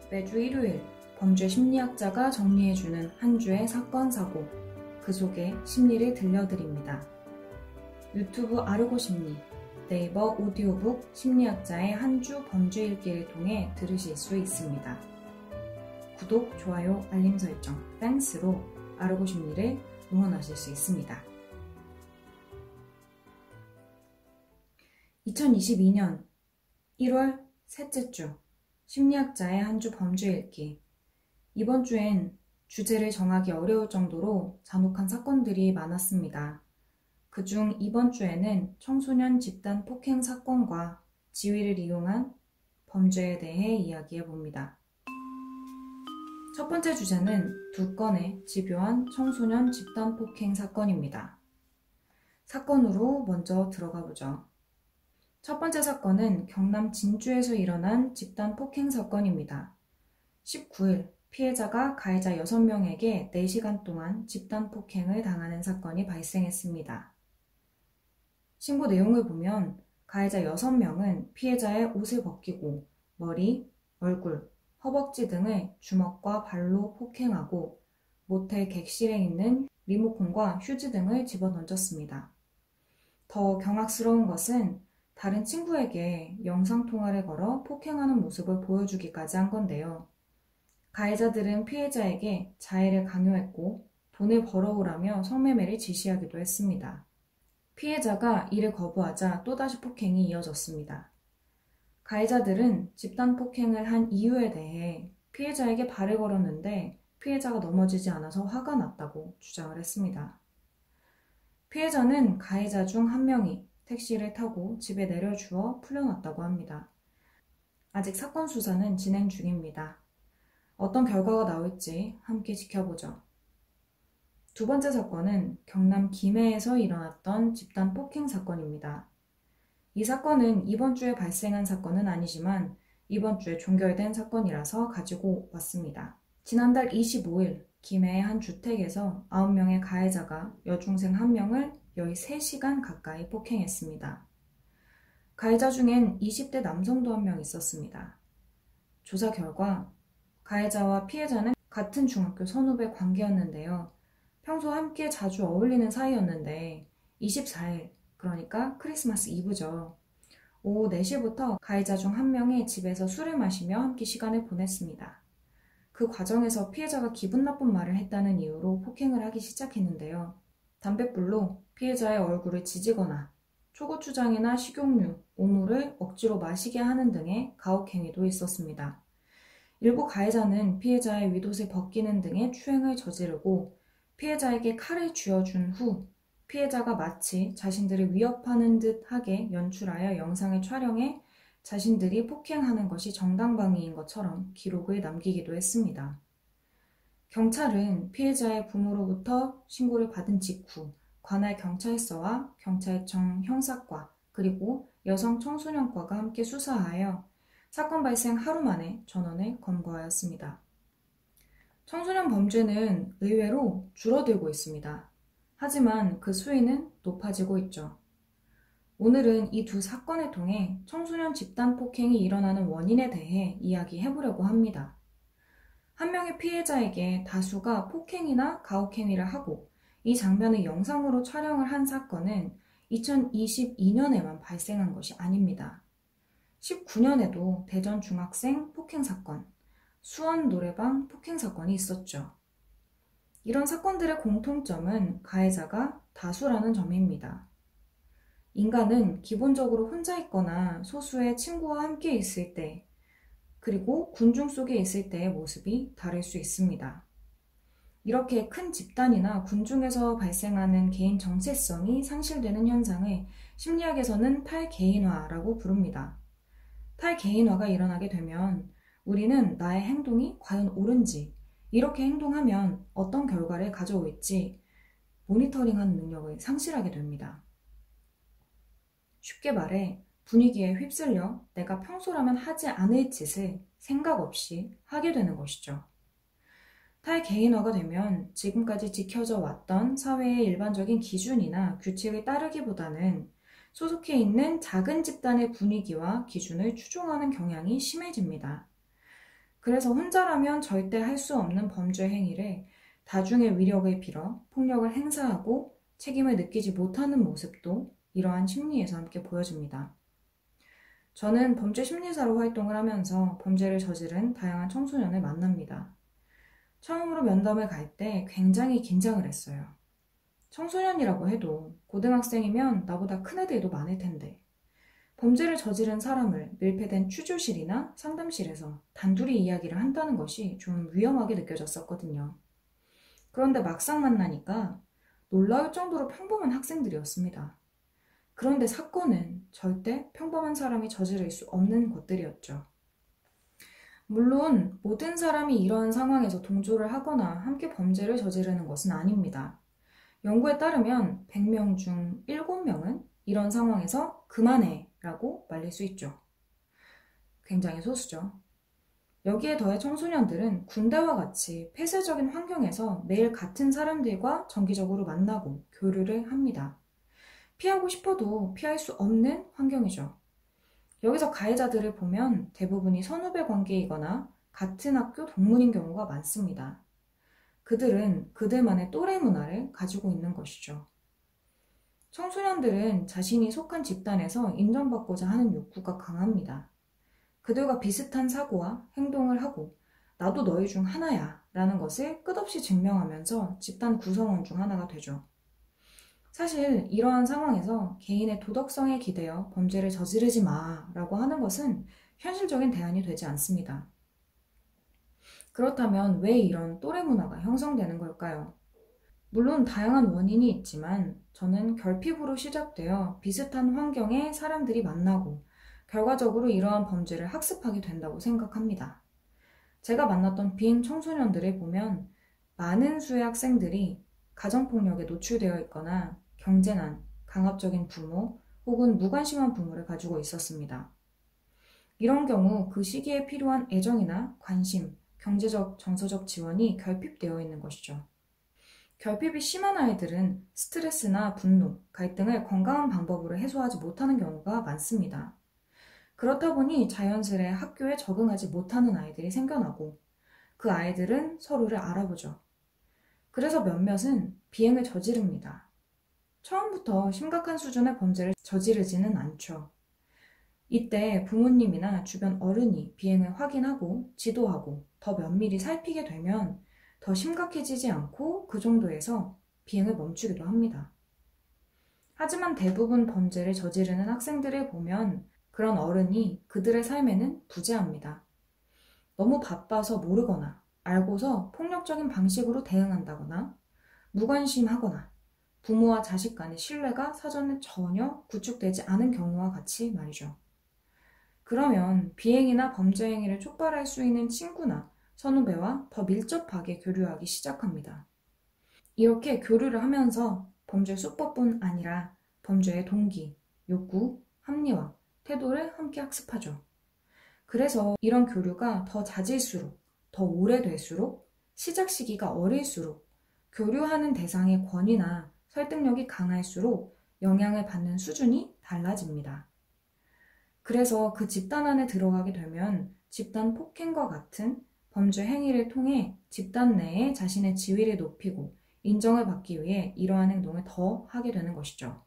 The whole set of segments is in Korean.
매주 일요일 범죄 심리학자가 정리해주는 한 주의 사건 사고, 그 속의 심리를 들려드립니다. 유튜브 아르고 심리, 네이버 오디오북 심리학자의 한 주 범죄 일기를 통해 들으실 수 있습니다. 구독, 좋아요, 알림 설정, 땡스로 아르고 심리를 응원하실 수 있습니다. 2022년 1월 셋째 주 심리학자의 한 주 범죄 일기. 이번 주엔 주제를 정하기 어려울 정도로 잔혹한 사건들이 많았습니다. 그중 이번 주에는 청소년 집단 폭행 사건과 지위를 이용한 범죄에 대해 이야기해 봅니다. 첫 번째 주제는 두 건의 집요한 청소년 집단 폭행 사건입니다. 사건으로 먼저 들어가 보죠. 첫 번째 사건은 경남 진주에서 일어난 집단 폭행 사건입니다. 19일 피해자가 가해자 6명에게 4시간 동안 집단 폭행을 당하는 사건이 발생했습니다. 신고 내용을 보면 가해자 6명은 피해자의 옷을 벗기고 머리, 얼굴, 허벅지 등을 주먹과 발로 폭행하고 모텔 객실에 있는 리모컨과 휴지 등을 집어던졌습니다. 더 경악스러운 것은 다른 친구에게 영상통화를 걸어 폭행하는 모습을 보여주기까지 한 건데요. 가해자들은 피해자에게 자해를 강요했고 돈을 벌어오라며 성매매를 지시하기도 했습니다. 피해자가 이를 거부하자 또다시 폭행이 이어졌습니다. 가해자들은 집단 폭행을 한 이유에 대해 피해자에게 발을 걸었는데 피해자가 넘어지지 않아서 화가 났다고 주장을 했습니다. 피해자는 가해자 중 한 명이 택시를 타고 집에 내려주어 풀려났다고 합니다. 아직 사건 수사는 진행 중입니다. 어떤 결과가 나올지 함께 지켜보죠. 두 번째 사건은 경남 김해에서 일어났던 집단 폭행 사건입니다. 이 사건은 이번 주에 발생한 사건은 아니지만 이번 주에 종결된 사건이라서 가지고 왔습니다. 지난달 25일 김해의 한 주택에서 9명의 가해자가 여중생 1명을 13시간 가까이 폭행했습니다. 가해자 중엔 20대 남성도 1명 있었습니다. 조사 결과 가해자와 피해자는 같은 중학교 선후배 관계였는데요. 평소 함께 자주 어울리는 사이였는데 24일, 그러니까 크리스마스 이브죠. 오후 4시부터 가해자 중 1명이 집에서 술을 마시며 함께 시간을 보냈습니다. 그 과정에서 피해자가 기분 나쁜 말을 했다는 이유로 폭행을 하기 시작했는데요. 담뱃불로 피해자의 얼굴을 지지거나 초고추장이나 식용유, 오물을 억지로 마시게 하는 등의 가혹행위도 있었습니다. 일부 가해자는 피해자의 윗옷을 벗기는 등의 추행을 저지르고 피해자에게 칼을 쥐어준 후 피해자가 마치 자신들을 위협하는 듯 하게 연출하여 영상을 촬영해 자신들이 폭행하는 것이 정당방위인 것처럼 기록을 남기기도 했습니다. 경찰은 피해자의 부모로부터 신고를 받은 직후 관할 경찰서와 경찰청 형사과 그리고 여성 청소년과가 함께 수사하여 사건 발생 하루 만에 전원을 검거하였습니다. 청소년 범죄는 의외로 줄어들고 있습니다. 하지만 그 수위는 높아지고 있죠. 오늘은 이 두 사건을 통해 청소년 집단 폭행이 일어나는 원인에 대해 이야기해보려고 합니다. 한 명의 피해자에게 다수가 폭행이나 가혹행위를 하고 이 장면을 영상으로 촬영을 한 사건은 2022년에만 발생한 것이 아닙니다. 19년에도 대전 중학생 폭행 사건, 수원 노래방 폭행 사건이 있었죠. 이런 사건들의 공통점은 가해자가 다수라는 점입니다. 인간은 기본적으로 혼자 있거나 소수의 친구와 함께 있을 때, 그리고 군중 속에 있을 때의 모습이 다를 수 있습니다. 이렇게 큰 집단이나 군중에서 발생하는 개인 정체성이 상실되는 현상을 심리학에서는 탈개인화라고 부릅니다. 탈개인화가 일어나게 되면 우리는 나의 행동이 과연 옳은지, 이렇게 행동하면 어떤 결과를 가져올지 모니터링하는 능력을 상실하게 됩니다. 쉽게 말해 분위기에 휩쓸려 내가 평소라면 하지 않을 짓을 생각 없이 하게 되는 것이죠. 탈개인화가 되면 지금까지 지켜져 왔던 사회의 일반적인 기준이나 규칙을 따르기보다는 소속해 있는 작은 집단의 분위기와 기준을 추종하는 경향이 심해집니다. 그래서 혼자라면 절대 할 수 없는 범죄 행위를 다중의 위력을 빌어 폭력을 행사하고 책임을 느끼지 못하는 모습도 이러한 심리에서 함께 보여집니다. 저는 범죄 심리사로 활동을 하면서 범죄를 저지른 다양한 청소년을 만납니다. 처음으로 면담을 갈 때 굉장히 긴장을 했어요. 청소년이라고 해도 고등학생이면 나보다 큰 애들도 많을 텐데 범죄를 저지른 사람을 밀폐된 취조실이나 상담실에서 단둘이 이야기를 한다는 것이 좀 위험하게 느껴졌었거든요. 그런데 막상 만나니까 놀라울 정도로 평범한 학생들이었습니다. 그런데 사건은 절대 평범한 사람이 저지를 수 없는 것들이었죠. 물론 모든 사람이 이러한 상황에서 동조를 하거나 함께 범죄를 저지르는 것은 아닙니다. 연구에 따르면 100명 중 7명은 이런 상황에서 그만해 라고 말릴 수 있죠. 굉장히 소수죠. 여기에 더해 청소년들은 군대와 같이 폐쇄적인 환경에서 매일 같은 사람들과 정기적으로 만나고 교류를 합니다. 피하고 싶어도 피할 수 없는 환경이죠. 여기서 가해자들을 보면 대부분이 선후배 관계이거나 같은 학교 동문인 경우가 많습니다. 그들은 그들만의 또래 문화를 가지고 있는 것이죠. 청소년들은 자신이 속한 집단에서 인정받고자 하는 욕구가 강합니다. 그들과 비슷한 사고와 행동을 하고 나도 너희 중 하나야 라는 것을 끝없이 증명하면서 집단 구성원 중 하나가 되죠. 사실 이러한 상황에서 개인의 도덕성에 기대어 범죄를 저지르지 마 라고 하는 것은 현실적인 대안이 되지 않습니다. 그렇다면 왜 이런 또래 문화가 형성되는 걸까요? 물론 다양한 원인이 있지만 저는 결핍으로 시작되어 비슷한 환경에 사람들이 만나고 결과적으로 이러한 범죄를 학습하게 된다고 생각합니다. 제가 만났던 빈 청소년들을 보면 많은 수의 학생들이 가정폭력에 노출되어 있거나 경제난, 강압적인 부모 혹은 무관심한 부모를 가지고 있었습니다. 이런 경우 그 시기에 필요한 애정이나 관심, 경제적, 정서적 지원이 결핍되어 있는 것이죠. 결핍이 심한 아이들은 스트레스나 분노, 갈등을 건강한 방법으로 해소하지 못하는 경우가 많습니다. 그렇다 보니 자연스레 학교에 적응하지 못하는 아이들이 생겨나고 그 아이들은 서로를 알아보죠. 그래서 몇몇은 비행을 저지릅니다. 처음부터 심각한 수준의 범죄를 저지르지는 않죠. 이때 부모님이나 주변 어른이 비행을 확인하고 지도하고 더 면밀히 살피게 되면 더 심각해지지 않고 그 정도에서 비행을 멈추기도 합니다. 하지만 대부분 범죄를 저지르는 학생들을 보면 그런 어른이 그들의 삶에는 부재합니다. 너무 바빠서 모르거나 알고서 폭력적인 방식으로 대응한다거나 무관심하거나 부모와 자식 간의 신뢰가 사전에 전혀 구축되지 않은 경우와 같이 말이죠. 그러면 비행이나 범죄 행위를 촉발할 수 있는 친구나 선후배와 더 밀접하게 교류하기 시작합니다. 이렇게 교류를 하면서 범죄 수법뿐 아니라 범죄의 동기, 욕구, 합리화, 태도를 함께 학습하죠. 그래서 이런 교류가 더 잦을수록, 더 오래될수록, 시작 시기가 어릴수록 교류하는 대상의 권위나 설득력이 강할수록 영향을 받는 수준이 달라집니다. 그래서 그 집단 안에 들어가게 되면 집단 폭행과 같은 범죄 행위를 통해 집단 내에 자신의 지위를 높이고 인정을 받기 위해 이러한 행동을 더 하게 되는 것이죠.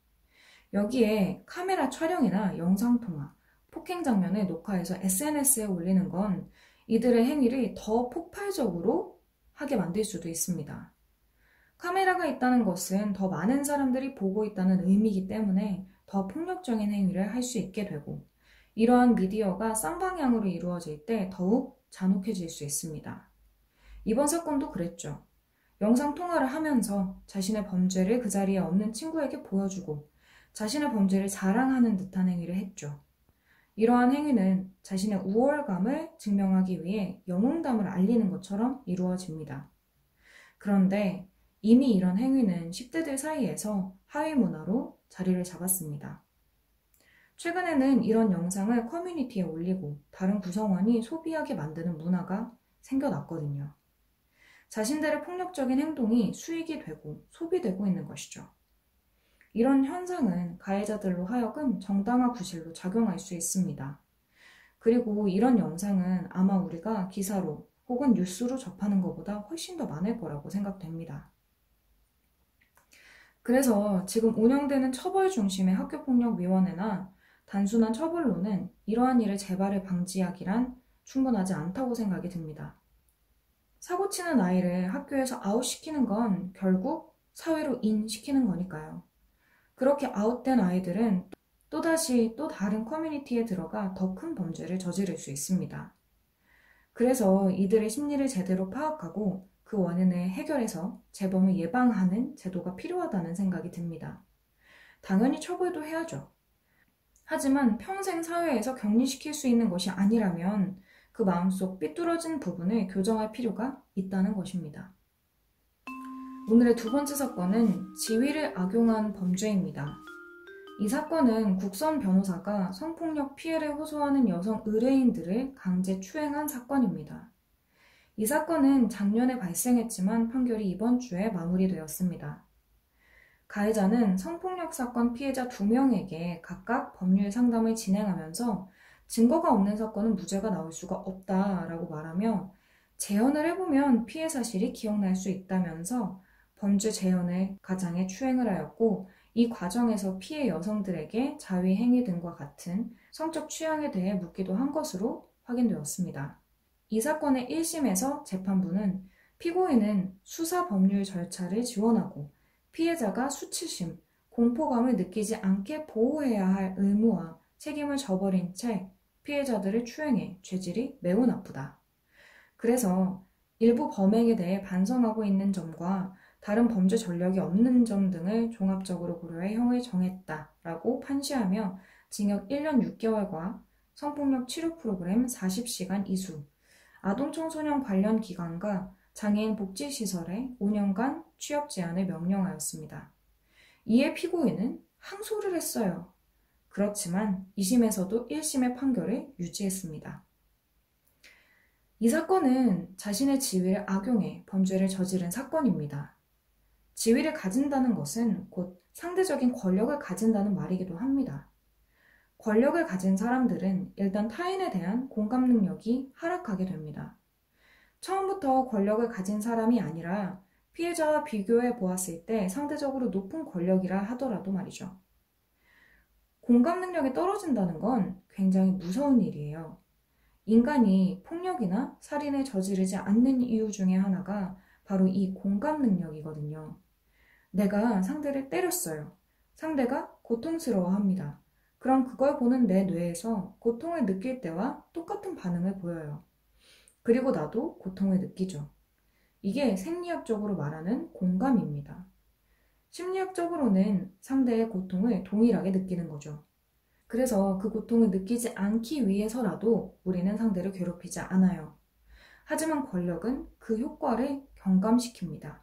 여기에 카메라 촬영이나 영상통화, 폭행 장면을 녹화해서 SNS에 올리는 건 이들의 행위를 더 폭발적으로 하게 만들 수도 있습니다. 카메라가 있다는 것은 더 많은 사람들이 보고 있다는 의미이기 때문에 더 폭력적인 행위를 할 수 있게 되고 이러한 미디어가 쌍방향으로 이루어질 때 더욱 잔혹해질 수 있습니다. 이번 사건도 그랬죠. 영상통화를 하면서 자신의 범죄를 그 자리에 없는 친구에게 보여주고 자신의 범죄를 자랑하는 듯한 행위를 했죠. 이러한 행위는 자신의 우월감을 증명하기 위해 영웅담을 알리는 것처럼 이루어집니다. 그런데 이미 이런 행위는 10대들 사이에서 하위 문화로 자리를 잡았습니다. 최근에는 이런 영상을 커뮤니티에 올리고 다른 구성원이 소비하게 만드는 문화가 생겨났거든요. 자신들의 폭력적인 행동이 수익이 되고 소비되고 있는 것이죠. 이런 현상은 가해자들로 하여금 정당화 구실로 작용할 수 있습니다. 그리고 이런 영상은 아마 우리가 기사로 혹은 뉴스로 접하는 것보다 훨씬 더 많을 거라고 생각됩니다. 그래서 지금 운영되는 처벌 중심의 학교폭력위원회나 단순한 처벌로는 이러한 일의 재발을 방지하기란 충분하지 않다고 생각이 듭니다. 사고치는 아이를 학교에서 아웃시키는 건 결국 사회로 인시키는 거니까요. 그렇게 아웃된 아이들은 또다시 또 다른 커뮤니티에 들어가 더 큰 범죄를 저지를 수 있습니다. 그래서 이들의 심리를 제대로 파악하고 그 원인을 해결해서 재범을 예방하는 제도가 필요하다는 생각이 듭니다. 당연히 처벌도 해야죠. 하지만 평생 사회에서 격리시킬 수 있는 것이 아니라면 그 마음속 삐뚤어진 부분을 교정할 필요가 있다는 것입니다. 오늘의 두 번째 사건은 지위를 악용한 범죄입니다. 이 사건은 국선 변호사가 성폭력 피해를 호소하는 여성 의뢰인들을 강제 추행한 사건입니다. 이 사건은 작년에 발생했지만 판결이 이번 주에 마무리되었습니다. 가해자는 성폭력 사건 피해자 2명에게 각각 법률 상담을 진행하면서 증거가 없는 사건은 무죄가 나올 수가 없다라고 말하며 재연을 해보면 피해 사실이 기억날 수 있다면서 범죄 재연을 가장에 추행을 하였고 이 과정에서 피해 여성들에게 자위 행위 등과 같은 성적 취향에 대해 묻기도 한 것으로 확인되었습니다. 이 사건의 1심에서 재판부는 피고인은 수사 법률 절차를 지원하고 피해자가 수치심, 공포감을 느끼지 않게 보호해야 할 의무와 책임을 저버린 채 피해자들을 추행해 죄질이 매우 나쁘다. 그래서 일부 범행에 대해 반성하고 있는 점과 다른 범죄 전력이 없는 점 등을 종합적으로 고려해 형을 정했다라고 판시하며 징역 1년 6개월과 성폭력 치료 프로그램 40시간 이수, 아동 청소년 관련 기관과 장애인 복지시설에 5년간 취업 제한을 명령하였습니다. 이에 피고인은 항소를 했어요. 그렇지만 2심에서도 1심의 판결을 유지했습니다. 이 사건은 자신의 지위를 악용해 범죄를 저지른 사건입니다. 지위를 가진다는 것은 곧 상대적인 권력을 가진다는 말이기도 합니다. 권력을 가진 사람들은 일단 타인에 대한 공감 능력이 하락하게 됩니다. 처음부터 권력을 가진 사람이 아니라 피해자와 비교해 보았을 때 상대적으로 높은 권력이라 하더라도 말이죠. 공감 능력이 떨어진다는 건 굉장히 무서운 일이에요. 인간이 폭력이나 살인을 저지르지 않는 이유 중에 하나가 바로 이 공감 능력이거든요. 내가 상대를 때렸어요. 상대가 고통스러워합니다. 그럼 그걸 보는 내 뇌에서 고통을 느낄 때와 똑같은 반응을 보여요. 그리고 나도 고통을 느끼죠. 이게 생리학적으로 말하는 공감입니다. 심리학적으로는 상대의 고통을 동일하게 느끼는 거죠. 그래서 그 고통을 느끼지 않기 위해서라도 우리는 상대를 괴롭히지 않아요. 하지만 권력은 그 효과를 경감시킵니다.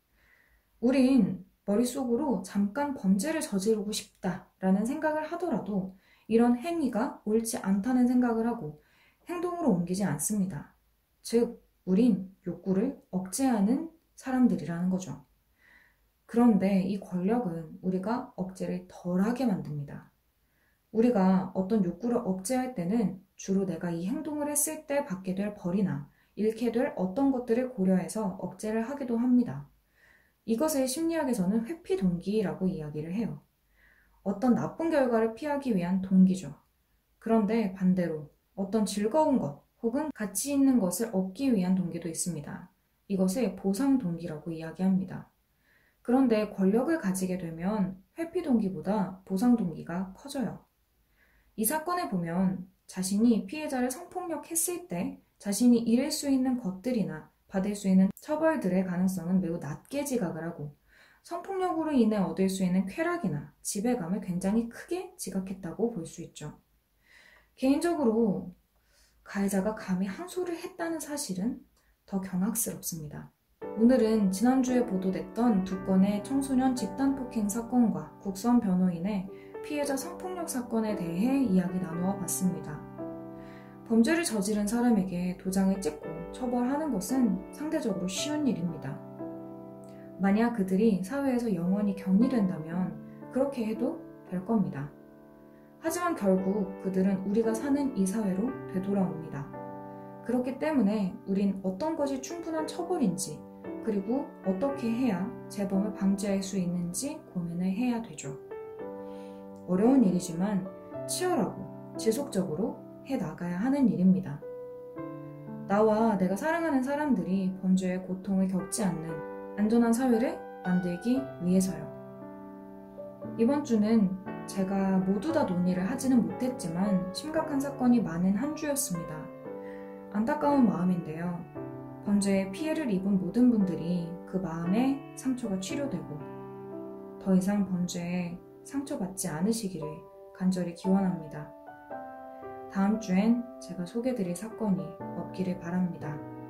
우린 머릿속으로 잠깐 범죄를 저지르고 싶다라는 생각을 하더라도 이런 행위가 옳지 않다는 생각을 하고 행동으로 옮기지 않습니다. 즉, 우린 욕구를 억제하는 사람들이라는 거죠. 그런데 이 권력은 우리가 억제를 덜하게 만듭니다. 우리가 어떤 욕구를 억제할 때는 주로 내가 이 행동을 했을 때 받게 될 벌이나 잃게 될 어떤 것들을 고려해서 억제를 하기도 합니다. 이것을 심리학에서는 회피 동기라고 이야기를 해요. 어떤 나쁜 결과를 피하기 위한 동기죠. 그런데 반대로 어떤 즐거운 것 혹은 가치 있는 것을 얻기 위한 동기도 있습니다. 이것을 보상 동기라고 이야기합니다. 그런데 권력을 가지게 되면 회피 동기보다 보상 동기가 커져요. 이 사건에 보면 자신이 피해자를 성폭력했을 때 자신이 잃을 수 있는 것들이나 받을 수 있는 처벌들의 가능성은 매우 낮게 지각을 하고 성폭력으로 인해 얻을 수 있는 쾌락이나 지배감을 굉장히 크게 지각했다고 볼 수 있죠. 개인적으로 가해자가 감히 항소를 했다는 사실은 더 경악스럽습니다. 오늘은 지난주에 보도됐던 2건의 청소년 집단폭행 사건과 국선 변호인의 피해자 성폭력 사건에 대해 이야기 나누어 봤습니다. 범죄를 저지른 사람에게 도장을 찍고 처벌하는 것은 상대적으로 쉬운 일입니다. 만약 그들이 사회에서 영원히 격리된다면 그렇게 해도 될 겁니다. 하지만 결국 그들은 우리가 사는 이 사회로 되돌아옵니다. 그렇기 때문에 우린 어떤 것이 충분한 처벌인지, 그리고 어떻게 해야 재범을 방지할 수 있는지 고민을 해야 되죠. 어려운 일이지만 치열하고 지속적으로 해 나가야 하는 일입니다. 나와 내가 사랑하는 사람들이 범죄의 고통을 겪지 않는 안전한 사회를 만들기 위해서요. 이번 주는 제가 모두 다 논의를 하지는 못했지만 심각한 사건이 많은 한 주였습니다. 안타까운 마음인데요. 범죄에 피해를 입은 모든 분들이 그 마음의 상처가 치료되고 더 이상 범죄에 상처받지 않으시기를 간절히 기원합니다. 다음 주엔 제가 소개드릴 사건이 없기를 바랍니다.